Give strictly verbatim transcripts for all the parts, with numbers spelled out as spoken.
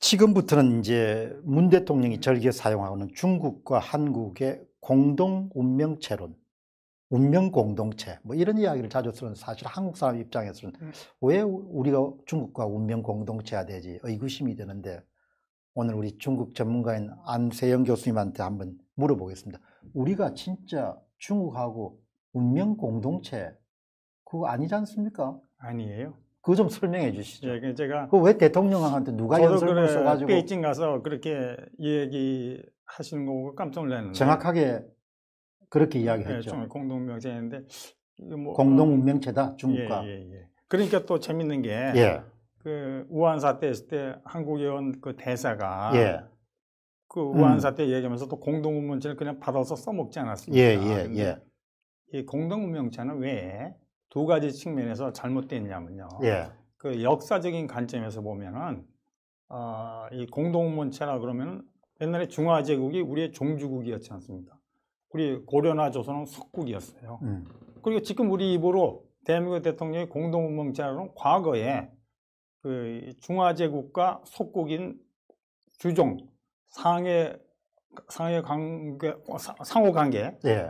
지금부터는 이제 문 대통령이 즐겨 사용하는 중국과 한국의 공동 운명체론, 운명 공동체 뭐 이런 이야기를 자주 쓰는, 사실 한국 사람 입장에서는 음. 왜 우리가 중국과 운명 공동체가 되지 의구심이 드는데, 오늘 우리 중국 전문가인 안세영 교수님한테 한번 물어보겠습니다. 우리가 진짜 중국하고 운명 공동체 그거 아니지 않습니까? 아니에요. 그거 좀 설명해 주시죠. 예, 제가 그 왜 대통령한테 누가 연설문을 써가지고 베이징 가서 그렇게 얘기하시는 거 보고 깜짝 놀랐는데, 정확하게 그렇게 이야기했죠. 예, 공동명체인데 뭐, 공동 운명체다 중국과. 예, 예, 예. 그러니까 또 재밌는 게 예. 그 우한 사태 있을 때 한국에 온 그 대사가 예. 그 우한 사태 음. 얘기하면서 또 공동 운명체를 그냥 받아서 써먹지 않았습니까? 예, 예, 예. 이 공동 운명체는 왜 두 가지 측면에서 잘못됐냐면요. 예. 그 역사적인 관점에서 보면은 어, 이 공동 운명체라 그러면 옛날에 중화제국이 우리의 종주국이었지 않습니까? 우리 고려나 조선은 속국이었어요. 음. 그리고 지금 우리 입으로 대한민국 대통령이 공동 운명체라는 과거에 그 중화제국과 속국인 주종 상해 상해 관계 상호 관계의 예.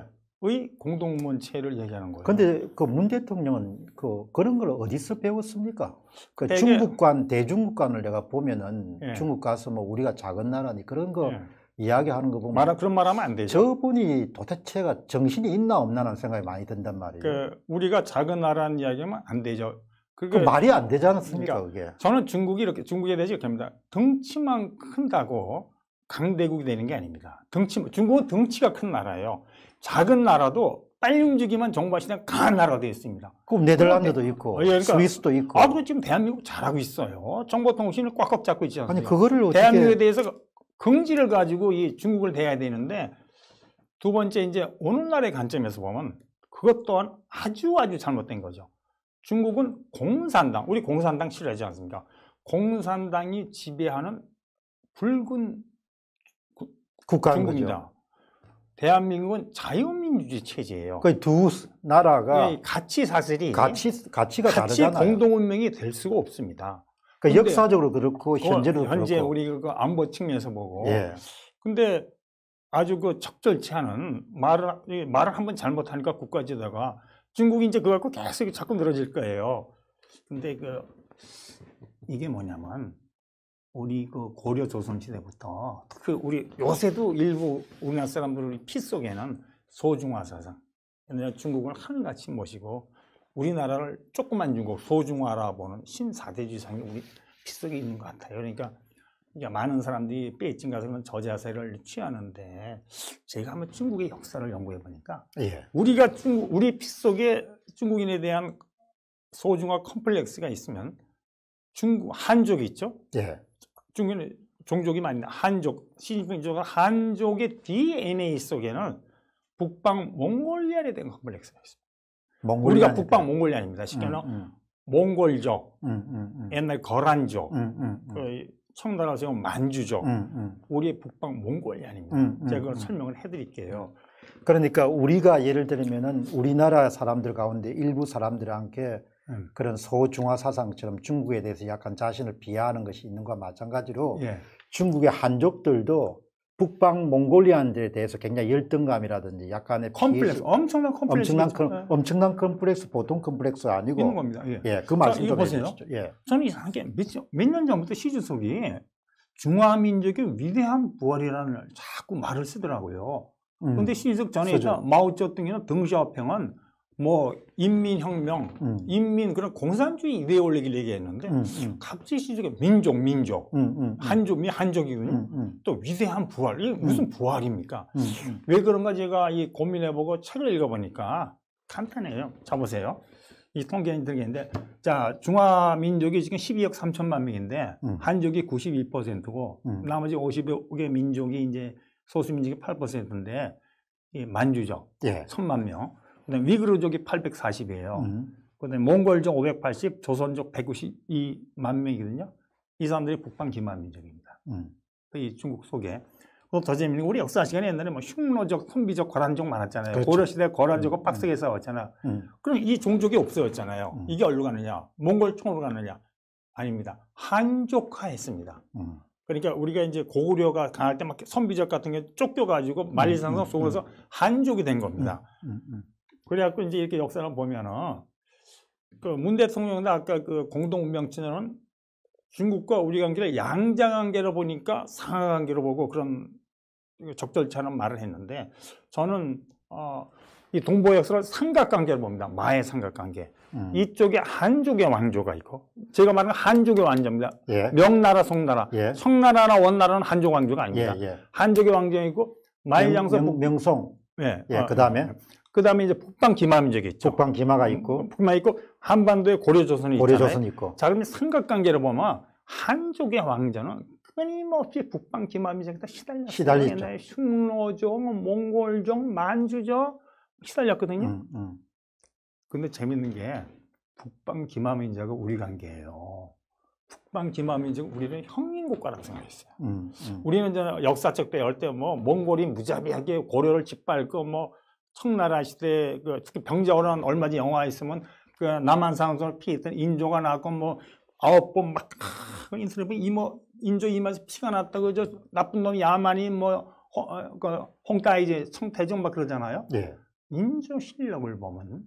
공동 운명체를 얘기하는 거예요. 그런데 그 문 대통령은 그 그런 걸 어디서 배웠습니까? 그 중국관 대중국관을 내가 보면은 예. 중국 가서 뭐 우리가 작은 나라니 그런 거 예. 이야기하는 거 보면 말 그런 말하면 안 되죠. 저분이 도대체가 정신이 있나 없나라는 생각이 많이 든단 말이에요. 그 우리가 작은 나라는 이야기하면 안 되죠. 그 말이 안 되지 않습니까? 그러니까 그게. 저는 중국이 이렇게 중국에 대해서 이렇게 합니다. 덩치만 큰다고 강대국이 되는 게 아닙니다. 덩치 중국은 덩치가 큰 나라예요. 작은 나라도 빨리 움직이면 정부하시는 강한 나라가 되어 있습니다. 그럼 네덜란드도 있고, 예, 그러니까, 스위스도 있고. 아, 그럼 지금 대한민국 잘하고 있어요. 정보통신을 꽉꽉 잡고 있지 않습니까? 아니 그거를 어떻게 대한민국에 대해서 긍지를 가지고 이 중국을 대해야 되는데, 두 번째 이제 오늘날의 관점에서 보면 그것 또한 아주 아주 잘못된 거죠. 중국은 공산당, 우리 공산당 싫어하지 않습니까? 공산당이 지배하는 붉은 중국입니다. 거죠. 대한민국은 자유민주주의 체제예요. 그 두 나라가 가치 사슬이 가치 가치가 같이 다르잖아요. 공동운명이 될 수가 없습니다. 그러니까 역사적으로 그렇고 현재로 현재 그렇고. 우리 그 안보 측면에서 보고. 예. 근데 아주 그 적절치 않은 말을 말을 한번 잘못하니까 국가지다가 중국이 이제 그거 갖고 계속 자꾸 늘어질 거예요. 근데 그 이게 뭐냐면 우리 그 고려 조선 시대부터 그 우리 요새도 일부 우리나라 사람들 피 속에는 소중화 사상, 중국을 하늘같이 모시고 우리나라를 조그만 중국 소중화라 보는 신사대주의상이 우리 피 속에 있는 것 같아요. 그러니까 이제 많은 사람들이 베이징 가서는 저 자세를 취하는데 제가 한번 중국의 역사를 연구해 보니까 예. 우리가 중국 우리 피 속에 중국인에 대한 소중화 컴플렉스가 있으면 중국 한족이 있죠. 예. 중국은 종족이 많은데 한족, 시진핑 주석은 한족의 디엔에이 속에는 북방 몽골리안에 대한 컴플렉스가 있습니다. 우리가 북방 몽골리안입니다. 쉽게 말하면 음, 음. 몽골족, 음, 음, 음. 옛날 거란족, 음, 음, 음. 그 청나라에서 만주족, 음, 음. 우리의 북방 몽골리안입니다. 음, 음, 제가 그걸 음. 설명을 해드릴게요. 그러니까 우리가 예를 들면은 우리나라 사람들 가운데 일부 사람들한테 음. 그런 소중화 사상처럼 중국에 대해서 약간 자신을 비하하는 것이 있는 것과 마찬가지로 예. 중국의 한족들도 북방 몽골리안들에 대해서 굉장히 열등감이라든지 약간의 컴플렉스, 엄청난 컴플렉스, 엄청난, 컴, 엄청난 컴플렉스, 보통 컴플렉스 아니고 있는 겁니다. 예, 예, 그 말씀 좀 해주시죠. 예. 저는 이상하게 몇 년 전부터 시 주석이 중화민족의 위대한 부활이라는 자꾸 말을 쓰더라고요. 그런데 음. 시 주석 전에 마오쩌둥이나 덩샤오평은 뭐 인민혁명, 음. 인민 그런 공산주의 이데올로기를 얘기했는데 음, 음. 갑자기 시적에 민족, 민족, 음, 음, 음. 한족이 한족이군요. 음, 음. 또 위대한 부활, 이게 무슨 음. 부활입니까? 음, 음. 왜 그런가 제가 이 고민해보고 책을 읽어보니까 간단해요. 자 보세요. 이 통계는 들겠는데, 자 중화민족이 지금 십이억 삼천만 명인데 음. 한족이 구십이 퍼센트고 음. 나머지 오십억의 민족이 이제 소수민족이 팔 퍼센트인데 이 만주족, 예. 천만 명. 그다음에 위그르족이 팔백사십이에요. 음. 그다음에 몽골족 오백팔십, 조선족 백구십이만 명이거든요. 이 사람들이 북방 기만 민족입니다. 음. 이 중국 속에. 또 더 재밌는 게 우리 역사 시간에 옛날에 뭐 흉노족, 선비족, 거란족 많았잖아요. 그렇죠. 고려시대 거란족과 음. 빡세게 싸웠잖아요. 음. 그럼 이 종족이 없어졌잖아요. 음. 이게 어디로 가느냐? 몽골 총으로 가느냐? 아닙니다. 한족화했습니다. 음. 그러니까 우리가 이제 고구려가 강할 때 막 선비적 같은 게 쫓겨가지고 만리장성 음, 속에서 음. 한족이 된 겁니다. 음, 음. 그래갖고 이제 이렇게 역사를 보면은 그 문 대통령도 아까 그 공동 운명체는 중국과 우리 관계를 양자관계로 보니까 상하관계로 보고 그런 적절치않은 말을 했는데 저는 어, 이 동북아 역사를 삼각관계로 봅니다. 마의 삼각관계. 음. 이쪽에 한족의 왕조가 있고 제가 말하는 한족의 왕조입니다. 예. 명나라, 송나라. 예. 송나라나 원나라는 한족 왕조가 아닙니다. 예, 예. 한족의 왕조이고 만리장성 명, 명, 명송. 네. 예, 어, 그다음에 그다음에 이제 북방 기마민족이 있죠. 북방 기마가 있고 북방 있고 한반도에 고려조선이 있잖아요. 고려조선 있고. 자, 그러면 삼각관계로 보면 한족의 왕조는 끊임없이 북방 기마민족에다 시달렸어요. 시달렸죠. 흉노족, 몽골족, 만주족 시달렸거든요. 음, 음. 근데 재밌는 게 북방 기마민족은 우리 관계예요. 북방 기마민족 우리는 형민국가라고 생각했어요. 음, 음. 우리는 이제 역사적 때열 때 뭐 몽골이 무자비하게 고려를 짓밟고 뭐 청나라 시대 그 특히 병자호란 얼마 전에 영화에 있으면 그 남한산성을 피했던 인조가 나고 뭐 아홉 번 막 인터넷 보면 이모 인조 이마에서 피가 났다고 저 나쁜 놈 야만이 뭐 어, 그 홍따이제 청태종 막 그러잖아요. 예. 인조 실력을 보면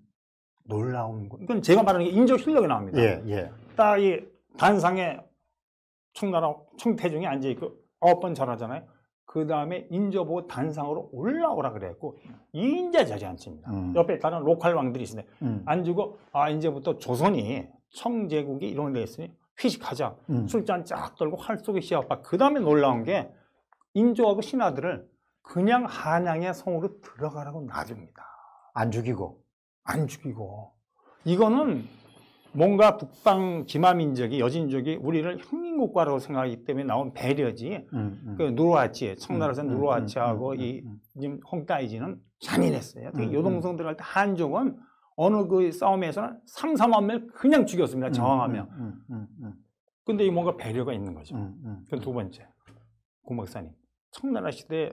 놀라운 거. 이건 제가 말하는 게 인조 실력이 나옵니다. 예, 예. 딱 이 단상에 청나라 청태종이 앉아 있고 아홉 번 절하잖아요. 그 다음에 인조보고 단상으로 올라오라 그랬고 인제 자지 않습니다. 음. 옆에 다른 로컬 왕들이 있으네. 음. 앉고 아 이제부터 조선이 청제국이 이런 데 있으니 회식하자. 음. 술잔 쫙 떨고 활 속에 시합하. 그 다음에 놀라운 게 인조하고 신하들을 그냥 한양의 성으로 들어가라고 놔줍니다. 안 죽이고. 안 죽이고. 이거는 뭔가 북방 기마민족이 여진족이 우리를 형민국가라고 생각하기 때문에 나온 배려지. 음, 음. 그 누르하치, 청나라에서 음, 누르하치하고 음, 음, 이 음, 지금 홍따이지는 잔인했어요. 음, 요동성 들어갈 때 한족은 어느 그 싸움에서는 삼, 사만 명을 그냥 죽였습니다. 저항하며. 음, 음, 음, 음. 근데 이 뭔가 배려가 있는 거죠. 음, 음. 그건 두 번째. 고 박사님. 청나라 시대에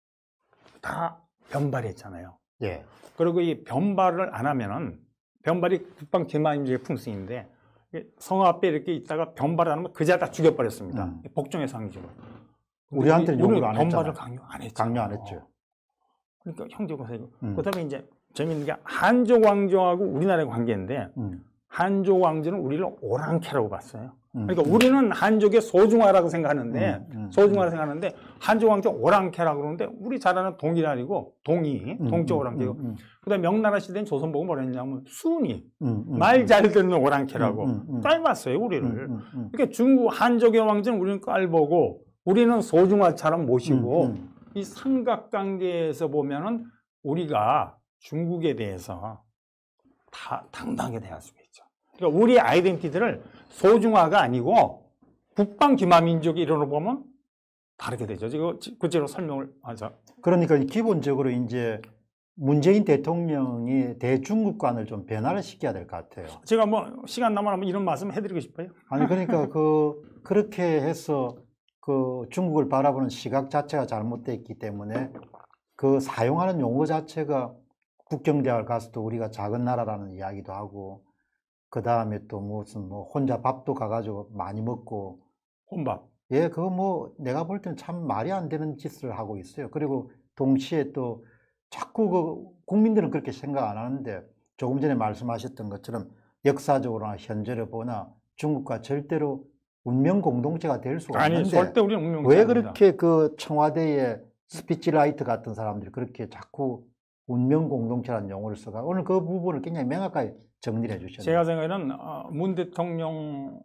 다 변발했잖아요. 예. 그리고 이 변발을 안 하면은 변발이 북방 기마민족의 풍습인데 성 앞에 이렇게 있다가 변발을 안 하면 그자 다 죽여버렸습니다. 음. 복종의 상징으로. 우리한테는 우리는 욕을 안 변발을 했잖아요. 강요 안 했죠. 강요 안 했죠. 그러니까 형제고 사이고. 음. 그다음에 이제 재밌는 게 한족 왕조하고 우리나라의 관계인데 음. 한족 왕조는 우리를 오랑캐라고 봤어요. 음. 그러니까 우리는 한족의 소중하라고 생각하는데 음, 음, 소중하라고 생각하는데 한족 왕조 오랑캐라고 그러는데 우리 잘 아는 동일아니고 동이 음, 동쪽 음, 오랑캐고 음, 음. 그다음에 명나라 시대는 조선 보고 뭐라 했냐면 순이 음, 음, 말 잘 듣는 오랑캐라고 음, 음, 음. 깔봤어요 우리를. 음, 음, 음. 그러니까 중국 한족의 왕조는 우리는 깔보고 우리는 소중화처럼 모시고 음, 음. 이 삼각관계에서 보면은 우리가 중국에 대해서 다 당당하게 대할 수가 있죠. 그러니까 우리 아이덴티티를 소중화가 아니고 북방 기마민족이 이론으로 보면 다르게 되죠. 이거 구체적으로 설명을 하자. 그러니까 기본적으로 이제 문재인 대통령이 대중국관을 좀 변화를 시켜야 될 것 같아요. 제가 뭐 시간 남아 한번 이런 말씀 해드리고 싶어요. 아니 그러니까 그 그렇게 해서 그 중국을 바라보는 시각 자체가 잘못됐기 때문에 그 사용하는 용어 자체가 국경대학을 가서도 우리가 작은 나라라는 이야기도 하고 그 다음에 또 무슨 뭐 혼자 밥도 가가지고 많이 먹고 혼밥. 예, 그거 뭐 내가 볼 때는 참 말이 안 되는 짓을 하고 있어요. 그리고 동시에 또 자꾸 그 국민들은 그렇게 생각 안 하는데 조금 전에 말씀하셨던 것처럼 역사적으로나 현재를 보나 중국과 절대로 운명 공동체가 될 수가 아니 없는데 절대 우리는 운명이 왜 아닙니다. 그렇게 그 청와대에 스피치라이트 같은 사람들이 그렇게 자꾸 운명 공동체라는 용어를 써가 오늘 그 부분을 굉장히 명확하게 정리해 주셨네요. 제가 생각에는 문 대통령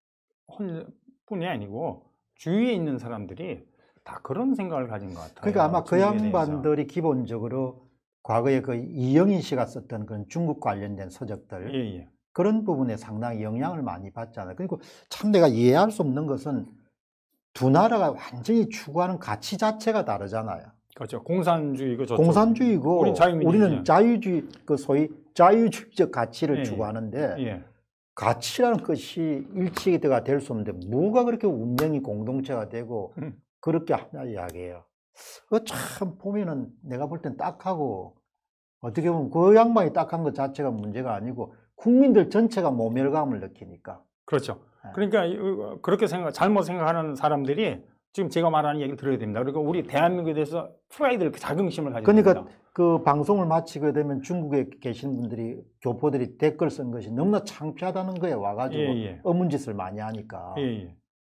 뿐이 아니고 주위에 있는 사람들이 다 그런 생각을 가진 것 같아요. 그러니까 아마 그 중국에 양반들이 대해서. 기본적으로 과거에 그 이영인 씨가 썼던 그런 중국 관련된 서적들 예, 예. 그런 부분에 상당히 영향을 많이 받잖아요. 그리고 참 내가 이해할 수 없는 것은 두 나라가 완전히 추구하는 가치 자체가 다르잖아요. 그렇죠. 공산주의고 저쪽. 공산주의고 우린 자유민주주의. 우리는 자유주의, 그 소위 자유주의적 가치를 예, 추구하는데 예. 가치라는 것이 일치가 될 수 없는데 뭐가 그렇게 운명이 공동체가 되고 음. 그렇게 하냐 이야기예요. 그 참 보면은 내가 볼 땐 딱하고 어떻게 보면 그 양반이 딱한 것 자체가 문제가 아니고 국민들 전체가 모멸감을 느끼니까. 그렇죠. 그러니까 그렇게 생각, 잘못 생각하는 사람들이 지금 제가 말하는 얘기를 들어야 됩니다. 그리고 우리 대한민국에 대해서 프라이드를, 자긍심을 가져야 그러니까 됩니다. 그 방송을 마치게 되면 중국에 계신 분들이, 교포들이 댓글 쓴 것이 너무나 창피하다는 거에 와가지고 예, 예. 어문짓을 많이 하니까. 예, 예.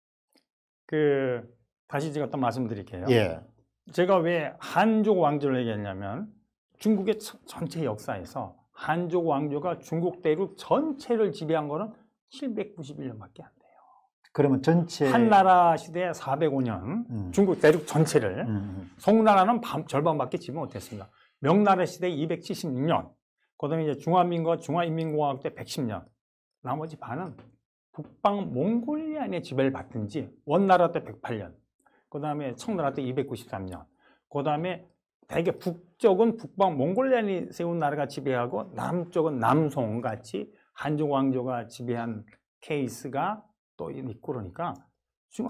그 다시 제가 또 말씀드릴게요. 예. 제가 왜 한족 왕조를 얘기했냐면 중국의 전체 역사에서 한족 왕조가 중국 대륙 전체를 지배한 거는 칠백구십일 년밖에 안 돼요. 그러면 전체 한나라 시대 사백오 년 음. 중국 대륙 전체를 음. 송나라는 반, 절반밖에 지배 못했습니다. 명나라 시대 이백칠십육 년, 그다음에 이제 중화민국과 중화인민공화국 때 백십 년, 나머지 반은 북방 몽골리아의 지배를 받든 지 원나라 때 백팔 년, 그다음에 청나라 때 이백구십삼 년, 그다음에 대개 북쪽은 북방 몽골리아이 세운 나라가 지배하고 남쪽은 남송 같이 한족 왕조가 지배한 케이스가 또 있고, 그러니까 지금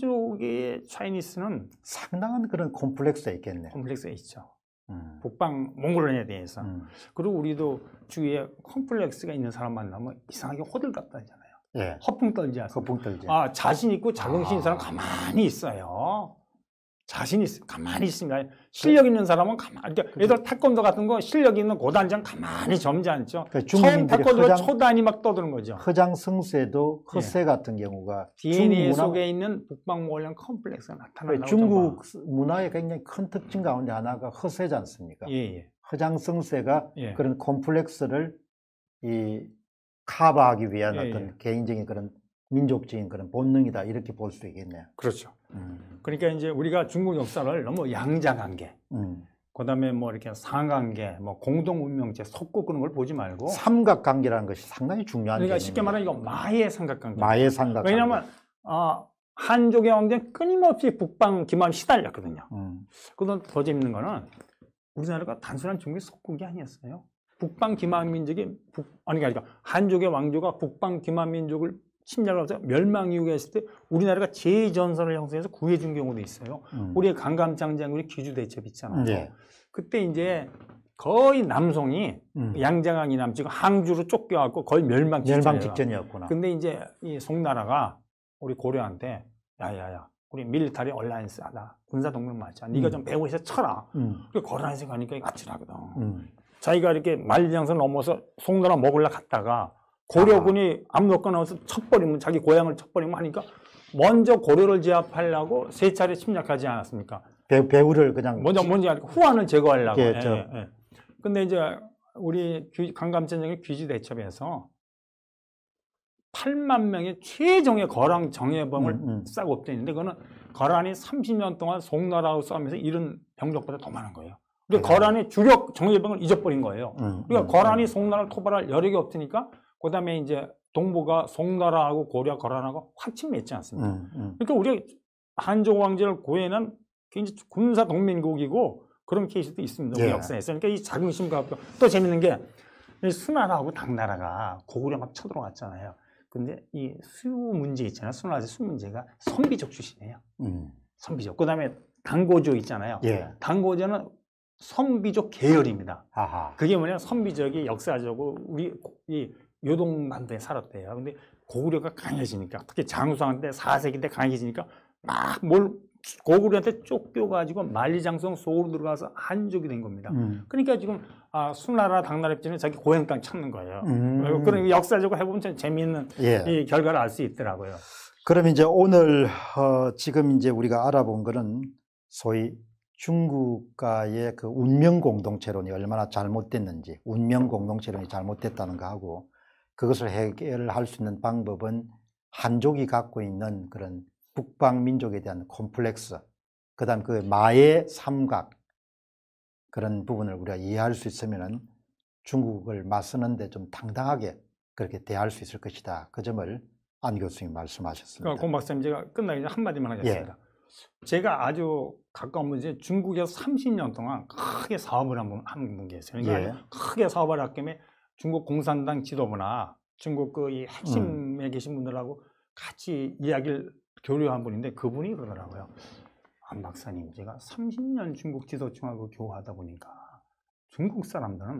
한족의 차이니스는 상당한 그런 콤플렉스가 있겠네요. 콤플렉스가 있죠. 음. 북방 몽골론에 대해서. 음. 그리고 우리도 주위에 콤플렉스가 있는 사람 만나면 이상하게 호들갑 떨잖아요. 예. 허풍 떨지 않습니까? 허풍 떨지. 아, 자신 있고 자긍심 있는 아. 사람 가만히 있어요. 자신 있어, 가만히 있습니다. 실력 있는 사람은 가만히, 그러니까 예를 들어 태권도 같은 거 실력 있는 고단장 가만히 점잖죠. 그러니까 처음 태권도로 허장, 초단이 막 떠드는 거죠. 허장성세도 허세 예. 같은 경우가 디엔에이 문화, 속에 있는 북방몽골련 컴플렉스가 나타난다고. 중국 문화의 굉장히 큰 특징 가운데 하나가 허세지 않습니까? 예, 예. 허장성세가 예. 그런 콤플렉스를 이 커버하기 위한 예, 어떤 예. 개인적인 그런 민족적인 그런 본능이다, 이렇게 볼 수 있겠네요. 그렇죠. 음. 그러니까 이제 우리가 중국 역사를 너무 양자관계, 음. 그다음에 뭐 이렇게 상관계, 뭐 공동 운명체 섞고 그런 걸 보지 말고 삼각관계라는 것이 상당히 중요한. 그러니까 쉽게 말하면 이거 마의 삼각관계. 마의 삼각관계. 왜냐하면 아, 한족의 왕조는 끊임없이 북방 기만에 시달렸거든요. 음. 그건 더 재밌는 거는 우리나라가 단순한 중국의 속국이 아니었어요. 북방 기만 민족이 북, 아니 그러니까 한족의 왕조가 북방 기만 민족을 침략을 해서 멸망 이후에 했을 때 우리나라가 제전선을 형성해서 구해준 경우도 있어요. 음. 우리의 강감장 장군이 귀주대첩 있잖아요. 네. 그때 이제 거의 남송이 음. 양자강 이남 지금 항주로 쫓겨갖고 거의 멸망 직전이에요. 멸망 직전이었구나. 근데 이제 이 송나라가 우리 고려한테 야야야 우리 밀리터리 얼라이언스 하다, 군사 동맹 맞자. 네가 음. 좀 배우고 있어 쳐라. 음. 그리고 거란에서 가니까 아찔하거든. 음. 자기가 이렇게 만리장성 넘어서 송나라 먹으려 갔다가 고려군이 압록강 나와서 쳐버리면, 자기 고향을 쳐버리면 하니까 먼저 고려를 제압하려고 세 차례 침략하지 않았습니까? 배, 배우를 그냥 먼저 먼저 후한을 제거하려고. 예, 예, 저. 예, 예. 근데 이제 우리 강감전쟁의 귀주대첩에서 팔만 명의 최정예 거란 정예병을 음, 음. 싸고 엎드렸는데, 그거는 거란이 삼십 년 동안 송나라하고 싸우면서 잃은 병력보다 더 많은 거예요. 그러니까 네. 거란의 주력 정예병을 잊어버린 거예요. 음, 그러니까 음, 거란이 음. 송나라를 토벌할 여력이 없으니까 그 다음에 이제 동부가 송나라하고 고려, 거란하고 화친 맺지 않습니까? 음, 음. 그러니까 우리가 한족 왕제를 구해낸 굉장히 군사 동맹국이고 그런 케이스도 있습니다. 우리 예. 역사에서. 그러니까 이 자긍심과 또 재밌는 게 수나라하고 당나라가 고구려 막 쳐들어왔잖아요. 근데 이 수 문제 있잖아요. 수나라에서 수 문제가 선비족 출신이에요. 음. 선비족. 그 다음에 당고조 있잖아요. 예. 당고조는 선비족 계열입니다. 아하. 그게 뭐냐면 선비족이 역사적으로 우리 이 요동반도에 살았대요. 근데 고구려가 강해지니까, 특히 장수왕 때 사 세기 때 강해지니까 막 뭘 고구려한테 쫓겨가지고 만리장성 속으로 들어가서 한족이 된 겁니다. 음. 그러니까 지금 아, 수나라 당나라 입장에 자기 고향 땅 찾는 거예요. 음. 그런 역사적으로 해보면 참 재미있는 예. 이 결과를 알 수 있더라고요. 그럼 이제 오늘 어, 지금 이제 우리가 알아본 거는 소위 중국과의 그 운명 공동체론이 얼마나 잘못됐는지, 운명 공동체론이 잘못됐다는 거 하고, 그것을 해결할 수 있는 방법은 한족이 갖고 있는 그런 북방 민족에 대한 콤플렉스, 그 다음 그 마의 삼각, 그런 부분을 우리가 이해할 수 있으면은 중국을 맞서는데 좀 당당하게 그렇게 대할 수 있을 것이다. 그 점을 안 교수님 말씀하셨습니다. 그러니까 공 박사님, 제가 끝나기 전에 한마디만 하겠습니다. 예. 제가 아주 가까운 분이 중국에서 삼십 년 동안 크게 사업을 한 분, 한 분 계세요. 그러니까 예. 크게 사업을 할 겸에 중국 공산당 지도부나 중국 그 이 핵심에 음. 계신 분들하고 같이 이야기를 교류한 분인데, 그분이 그러더라고요. 안 박사님, 제가 삼십 년 중국 지도층하고 교화하다 보니까 중국 사람들은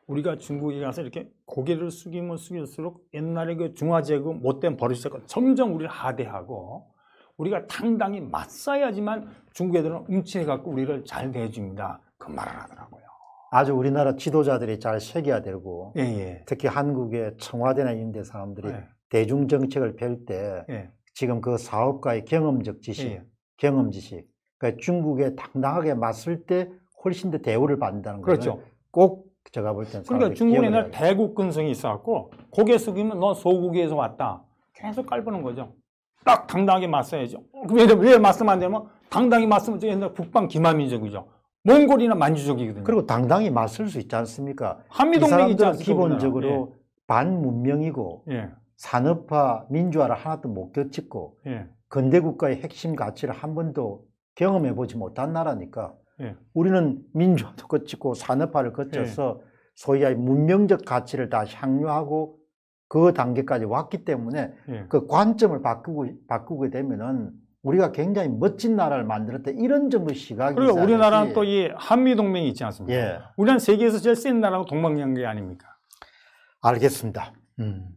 우리가 중국에 가서 이렇게 고개를 숙이면 숙일수록 옛날에 그 중화제국 못된 버릇이 점점 우리를 하대하고 우리가 당당히 맞서야지만 중국 애들은 움츠해갖고 우리를 잘 대해줍니다. 그 말을 하더라고요. 아주 우리나라 지도자들이 잘 새겨야 되고 예, 예. 특히 한국의 청와대나 이런 데 사람들이 예. 대중정책을 펼 때 예. 지금 그 사업가의 경험적 지식, 예. 경험 지식, 그러니까 중국에 당당하게 맞설 때 훨씬 더 대우를 받는다는 거죠. 그렇죠. 꼭 제가 볼 때는 그러니까 중국은 옛날 대국근성이 있어갖고 고개 숙이면 너 소국에서 왔다. 계속 깔보는 거죠. 딱 당당하게 맞서야죠. 왜, 왜 맞서면 안 되면 당당히 맞서면 저 옛날 북방 기마민족이죠. 몽골이나 만주족이거든요. 그리고 당당히 맞설 수 있지 않습니까? 한미동맹이 있지 사람들은 않습니까? 기본적으로 예. 반문명이고 예. 산업화, 민주화를 하나도 못 겪었고 예. 근대국가의 핵심 가치를 한 번도 경험해보지 못한 나라니까 예. 우리는 민주화도 거치고 산업화를 거쳐서 예. 소위 문명적 가치를 다 향유하고 그 단계까지 왔기 때문에 예. 그 관점을 바꾸고, 바꾸게 되면은 우리가 굉장히 멋진 나라를 만들었다 이런 정도 시각이 그리고 있어야지. 우리나라는 또 이 한미동맹이 있지 않습니까? 예. 우리는 세계에서 제일 센 나라가 동방연계 아닙니까? 알겠습니다. 음.